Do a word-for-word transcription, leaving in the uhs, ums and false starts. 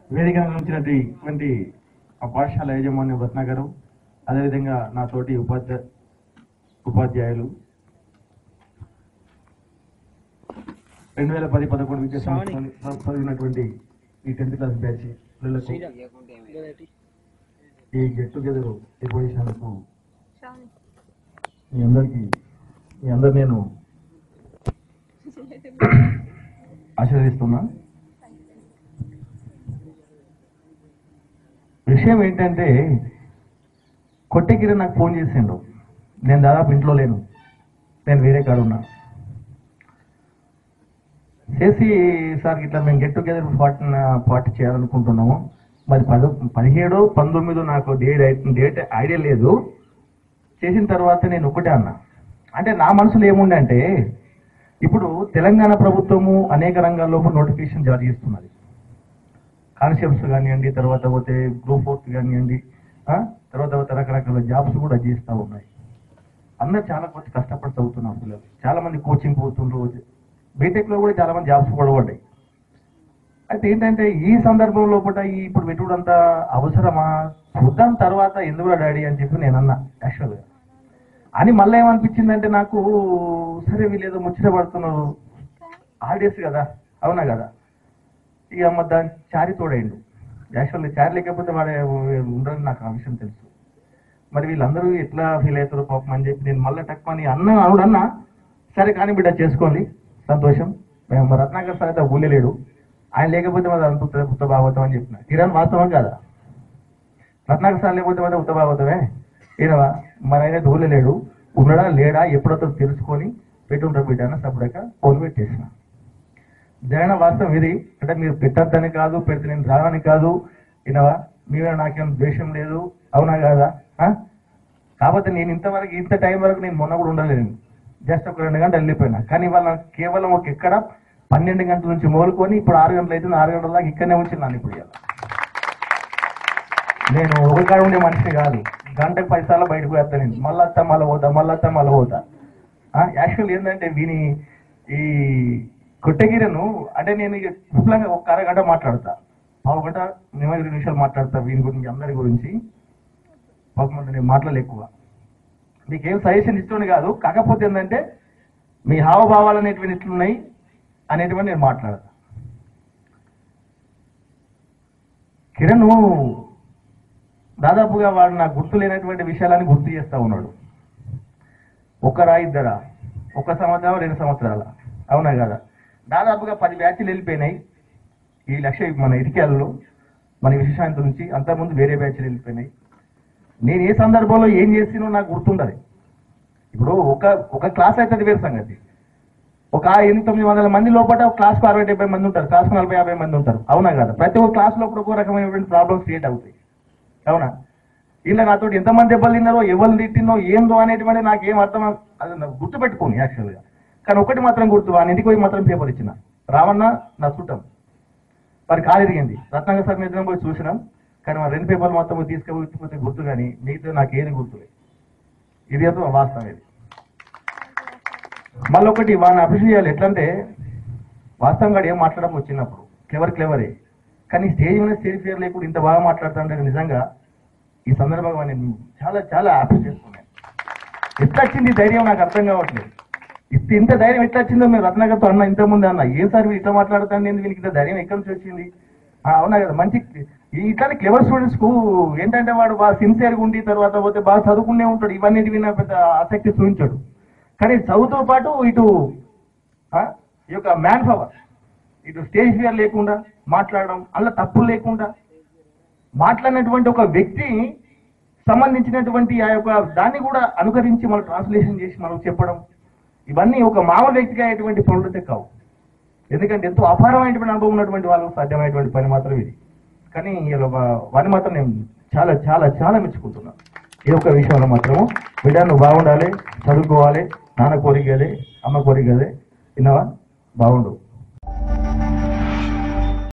వేదిక నుంచినటువంటి ఆ పాఠశాల యాజమాన్యం రత్నాకరు, అదేవిధంగా నా తోటి ఉపాధ్యాయ ఉపాధ్యాయులు రెండు వేల పది పదకొండు విద్యా సంవత్సరం చదివినటువంటి ఈ టెన్త్ క్లాస్ బ్యాచ్ పిల్లలకు ఈ గెట్ టుగెదర్ నిర్వహించినందుకు మీ అందరికీ మీ అందరు నేను ఆశీర్వదిస్తున్నా. విషయం ఏంటంటే, కొట్టెగిరి నాకు ఫోన్ చేసిండు. నేను దాదాపు ఇంట్లో లేను, నేను వేరే కాడ ఉన్నా. చేసి సార్ ఇట్లా మేము గెట్ టుగెదర్ పార్టీ పార్టీ చేయాలనుకుంటున్నాము, మరి పద పదిహేడు పంతొమ్మిది నాకు డేట్ డేట్ ఐడియా లేదు. చేసిన తర్వాత నేను ఒకటే అన్నా, అంటే నా మనసులో ఏముండే అంటే, ఇప్పుడు తెలంగాణ ప్రభుత్వము అనేక రంగాల్లో నోటిఫికేషన్ జారీ చేస్తున్నది. కానిస్టేబుల్స్ కానివ్వండి, తర్వాత పోతే గ్రూప్ ఫోర్త్ కానివ్వండి, తర్వాత పోతే రకరకాల జాబ్స్ కూడా చేస్తూ ఉన్నాయి. అందరు చాలా కొద్ది కష్టపడి చదువుతున్నారు పిల్లలు, చాలా మంది కోచింగ్ పోతుండ్రు. బీటెక్లో కూడా చాలా మంది జాబ్స్ కూడా పడ్డాయి. అయితే ఏంటంటే ఈ సందర్భంలో కూడా ఈ ఇప్పుడు పెట్టుడంతా అవసరమా, చూద్దాం తర్వాత ఎందుకు డాడీ అని చెప్పి నేను అన్నా యాక్చువల్గా. అని మళ్ళీ ఏమనిపించిందంటే నాకు, సరే వీళ్ళేదో ముచ్చట పడుతున్నారు, హాలిడేస్ కదా, అవునా కదా, ఇక అమ్మ దాని చారి తోడైండు. యాక్చువల్లీ చారి లేకపోతే వాడే ఉండదని నాకు ఆ విషయం తెలుసు. మరి వీళ్ళందరూ ఎట్లా ఫీల్ అవుతారు పాపం అని చెప్పి నేను మళ్ళీ తక్కువని అన్న అవుడన్నా, సరే కానీ బిడ్డ చేసుకోండి సంతోషం. మేము రత్నాకర్ సార్ అయితే ఊళ్ళలేడు, ఆయన లేకపోతే మరి అంత ఉత్త భాగవతం అని చెప్పిన. కిరణ్ వాస్తవం కదా, రత్నాకర్ సార్ లేకపోతే మరి ఉత్త భాగవతమే. ఈయనవా మరి ఆయన ఊళ్ళలేడు, ఉండడా లేడా ఎప్పుడో తెలుసుకొని పెట్టుంటారు బిడ్డ అన్న సపరేట్గా ఫోన్ పెట్టేసిన. జగన్ వాస్తవం ఇది, అంటే మీరు పెట్టద్దని కాదు, పెడితే నేను రావని కాదు, ఈయనవా మీరే నాకేం ద్వేషం లేదు, అవునా కాదా. కాకపోతే నేను ఇంతవరకు ఇంత టైం వరకు నేను మొన్న కూడా ఉండలేను, జస్ట్ ఒక రెండు గంటలు వెళ్ళిపోయినా. కానీ ఇవాళ కేవలం ఒక ఎక్కడ పన్నెండు గంటల నుంచి మొదలుకొని ఇప్పుడు ఆరు గంటలు అయితే ఆరు గంటల దాకా ఇక్కడనే ఉంచిన్నాను. ఇప్పుడు ఇవాళ నేను ఒక కాడ ఉండే మనిషి కాదు, గంటకు పది సార్లు బయటకు వేస్తాను నేను, మళ్ళీ వస్తా మళ్ళీ పోతా, మళ్ళీ వస్తా మళ్ళీ పోతా. యాక్చువల్ ఏంటంటే వీని ఈ కొట్టగిరను అంటే నేను ఇక విపులంగా ఒక అరగంట మాట్లాడతా, పావు గంట ఇరవై నిమిషాలు మాట్లాడతా వీని గురించి, అందరి గురించి. పాపం నేను మాట్లాడలే ఎక్కువ, మీకేం సజెషన్ ఇస్తుంది కాదు, కాకపోతే ఏంటంటే మీ హావభావాలు అనేటువంటి ఇట్లున్నాయి అనేటువంటి నేను మాట్లాడతా. కిరణ్ దాదాపుగా వాడు నాకు గుర్తు లేనటువంటి విషయాలని గుర్తు చేస్తూ ఉన్నాడు. ఒకరా ఇద్దరా, ఒక సంవత్సరం రెండు సంవత్సరాల, అవునా కదా. దాదాపుగా పది బ్యాచ్లు వెళ్ళిపోయినాయి ఈ లక్ష మన ఇటిక్యాలలో, మన విశేషాంత నుంచి. అంతకుముందు వేరే బ్యాచ్లు వెళ్ళిపోయినాయి. నేను ఏ సందర్భంలో ఏం చేసినో నాకు గుర్తుండదు. ఇప్పుడు ఒక ఒక క్లాస్ అయితే వేరే సంగతి, ఒక ఎనిమిది తొమ్మిది వందల మంది లోపల క్లాస్కు అరవై డెబ్బై మంది ఉంటారు, క్లాస్కు నలభై యాభై మంది ఉంటారు, అవునా కదా. ప్రతి ఒక్క క్లాస్ లోపల ఒక్కో రకమైనటువంటి ప్రాబ్లమ్స్ క్రియేట్ అవుతాయి, అవునా. ఇలా నాతో ఎంతమంది దెబ్బలు తిన్నారో, ఎవరిని తిట్టినో ఏందో అనేటువంటి నాకు ఏం అర్థం, అది నాకు గుర్తుపెట్టుకోని యాక్చువల్గా. కానీ ఒకటి మాత్రం గుర్తు, వాని ఇంటికి పోయి మాత్రం పేపర్ ఇచ్చిన, రావన్న నా చుట్టం మరి కాలు ఎదిగింది. రత్నాకర్ సార్ మీద పోయి చూసినాం, కానీ మా రెండు పేపర్లు మొత్తం తీసుకుపోతే గుర్తు, కానీ మిగతా నాకు ఏది గుర్తులేదు. ఇది అయితే వాస్తవం. ఇది మళ్ళీ ఒకటి వాడిని అప్రిషియేట్ చేయాలి. ఎట్లంటే వాస్తవంగా ఏం మాట్లాడడం వచ్చినప్పుడు క్లెవర్ క్లెవరే, కానీ స్టేజ్ మీద స్టేజ్ ఫియర్ లేకుండా ఇంత బాగా మాట్లాడుతుంటే నిజంగా ఈ సందర్భంగా నేను చాలా చాలా అప్రిషియేట్ చేస్తున్నాను. ఎట్లా వచ్చింది ధైర్యం నాకు అర్థం కావట్లేదు. ఇస్తే ఇంత ధైర్యం ఎట్లా వచ్చిందో మేము రత్నాకర్తో అన్న ఇంతకుముందు అన్న, ఏం సార్ ఇట్లా మాట్లాడుతాను, వీనికి ఇంత ధైర్యం ఎక్కడి నుంచి వచ్చింది, అవునా కదా. మంచి ఇట్లాంటి క్లెవర్ స్టూడెంట్స్ కు ఏంటంటే వాడు బాగా సిన్సియర్గా ఉండి తర్వాత పోతే బాగా చదువుకునే ఉంటాడు, ఇవన్నీ విన్న పెద్ద ఆసక్తి చూపించాడు. కానీ చదువుతో పాటు ఇటు ఈ యొక్క మ్యాన్ పవర్, ఇటు స్టేజ్ ఫియర్ లేకుండా మాట్లాడడం, అలా తప్పులు లేకుండా మాట్లాడినటువంటి ఒక వ్యక్తి సంబంధించినటువంటి ఆ యొక్క దాన్ని కూడా అనుకరించి మనం ట్రాన్స్లేషన్ చేసి మనం చెప్పడం, ఇవన్నీ ఒక మామూలు వ్యక్తిగా అయ్యేటువంటి పనులైతే కావు. ఎందుకంటే ఎంతో అపారమైనటువంటి అనుభవం ఉన్నటువంటి వాళ్ళకు సాధ్యమైనటువంటి పని మాత్రం ఇది. కానీ వాడిని మాత్రం నేను చాలా చాలా చాలా మెచ్చుకుంటున్నాను. ఈ ఒక్క విషయంలో మాత్రము బిడ్డ నువ్వు బాగుండాలి, చదువుకోవాలి, నాన్న కోరికదే అమ్మ కోరికదే, విన్నావా, బాగుండు.